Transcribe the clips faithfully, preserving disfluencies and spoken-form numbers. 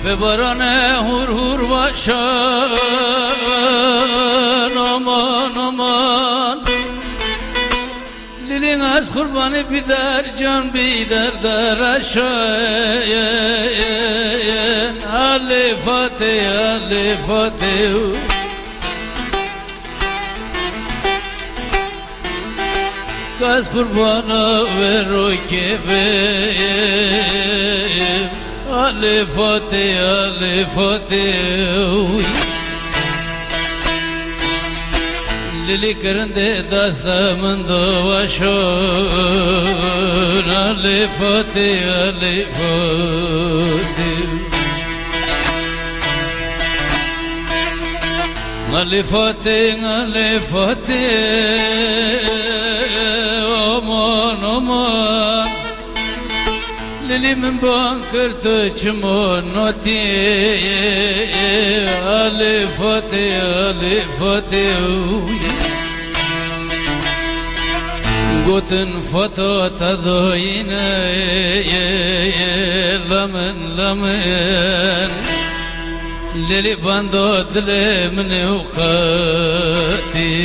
ve barane hur hur başan aman aman Lilin az kurbanı bider can bider der aşayan Ali Fatih Ali Fatih Gaz kurbana ver o kebeyim Ali Fatih Ali Fatih Lili kırındı dastamın dolaşın Ali Fatih Ali Fatih Ali Fatih Ali Fatih aman aman Lili min bankırtı çimonoti Ali Fatih Ali Fatih Guten foto tadoyine lamen lamen Lili bando dilemni uqati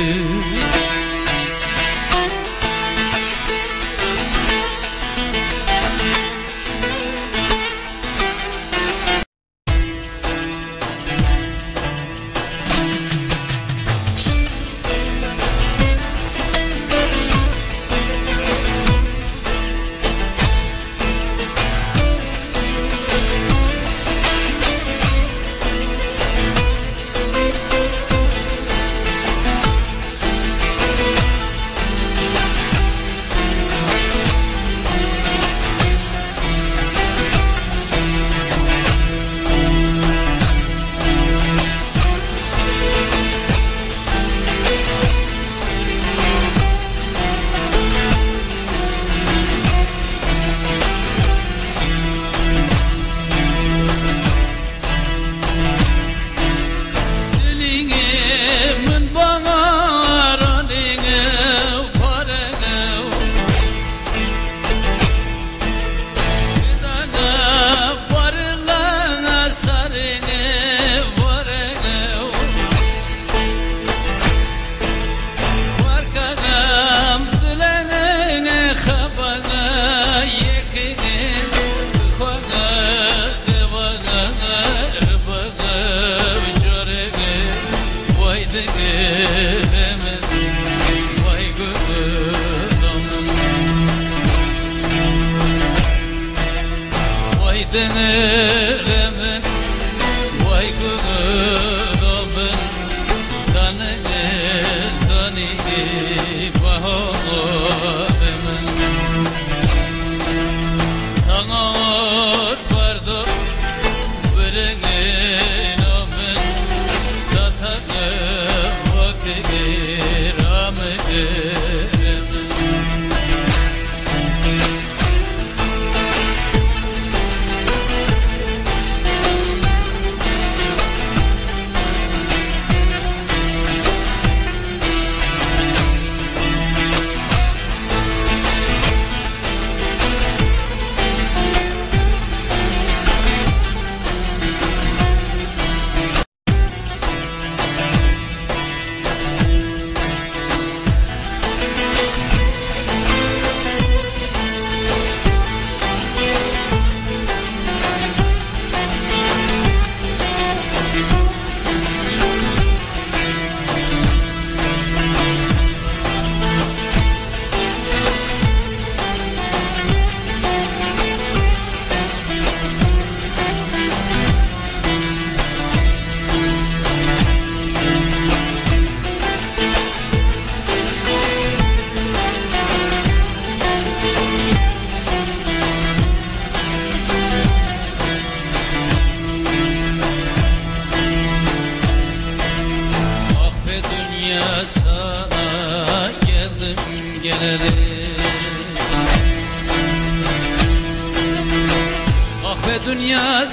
dünya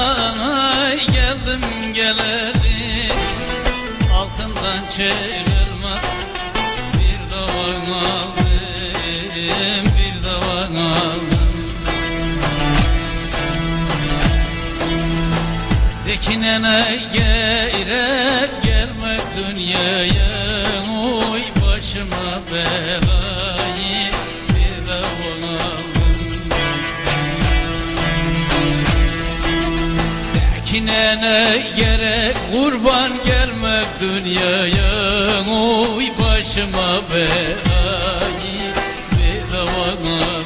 sana geldim geleli, altından çevrilmez bir davan aldım, bir davan aldım. Tekinene gerek gelmek dünyaya, oy başıma belayı bir de olalım. Tekinene gerek kurban gelmek dünyaya, oy başıma belayı bir de olalım.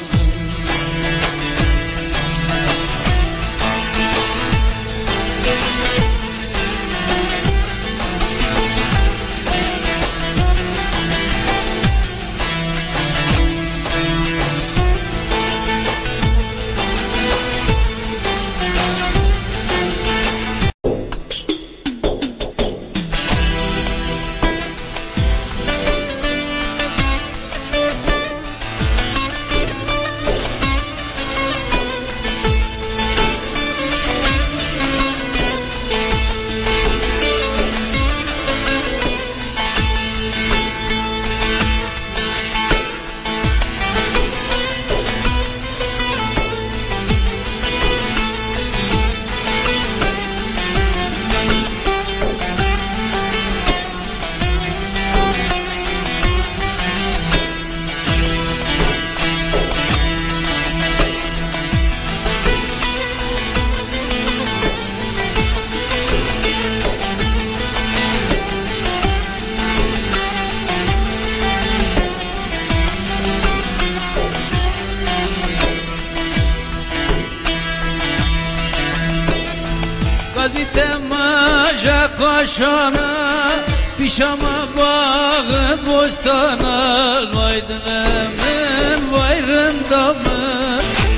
Gazitemaja kaşana, pişama bağı bostana, vay dilemin vayrında mı?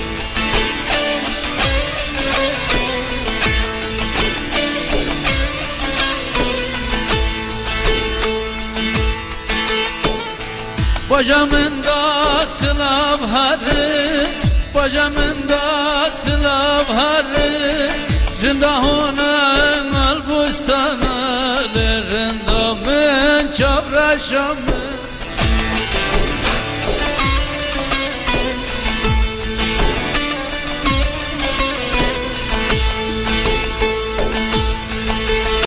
Bacamında sılav harı, bacamında sılav harı, Rindahonun al bustanı, rindamın çavraşamı.